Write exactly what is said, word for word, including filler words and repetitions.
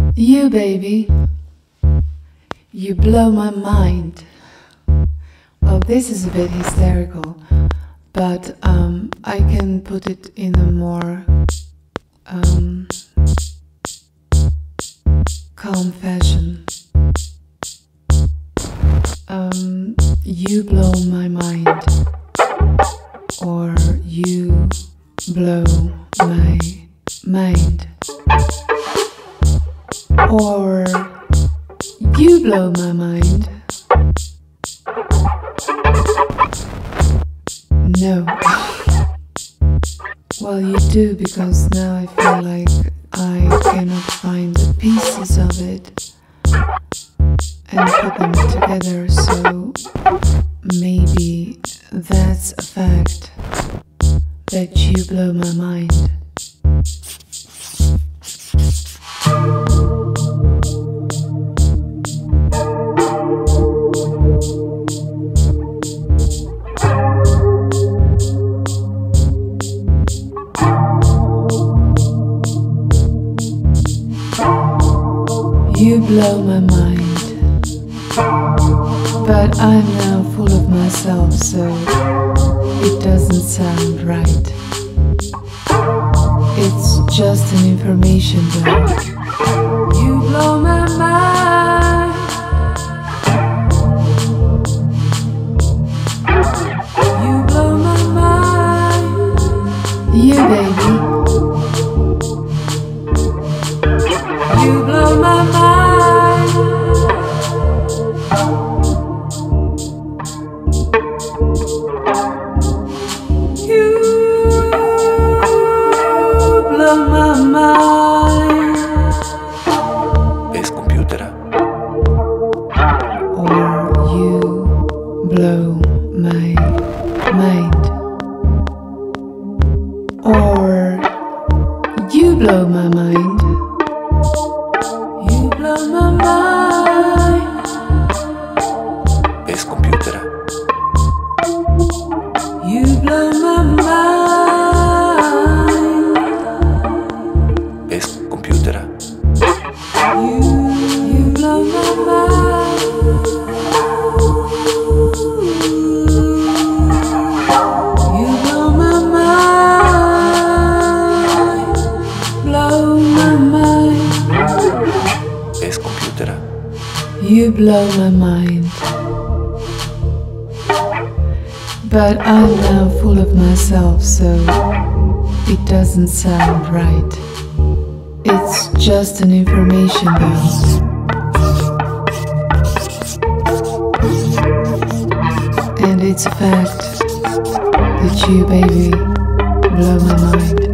You, baby, you blow my mind. Well, this is a bit hysterical, but um, I can put it in a more um, calm fashion. Um, you blow my mind, or you blow my mind, or you blow my mind. No. Well, you do, because now I feel like I cannot find the pieces of it and put them together, so maybe that's a fact, that you blow my mind. You blow my mind, but I'm now full of myself, so it doesn't sound right. It's just an information though. You blow my mind. You blow my mind. You, baby. You blow my mind. My mind. Es computer. Or you blow my mind. Or you blow my mind. You blow my mind. Es computer. You blow my mind. You, you blow my mind. You blow my mind. Blow my mind. Es computer. You blow my mind. But I'm now full of myself, so it doesn't sound right. It's just an information though. And it's a fact that you, baby, blow my mind.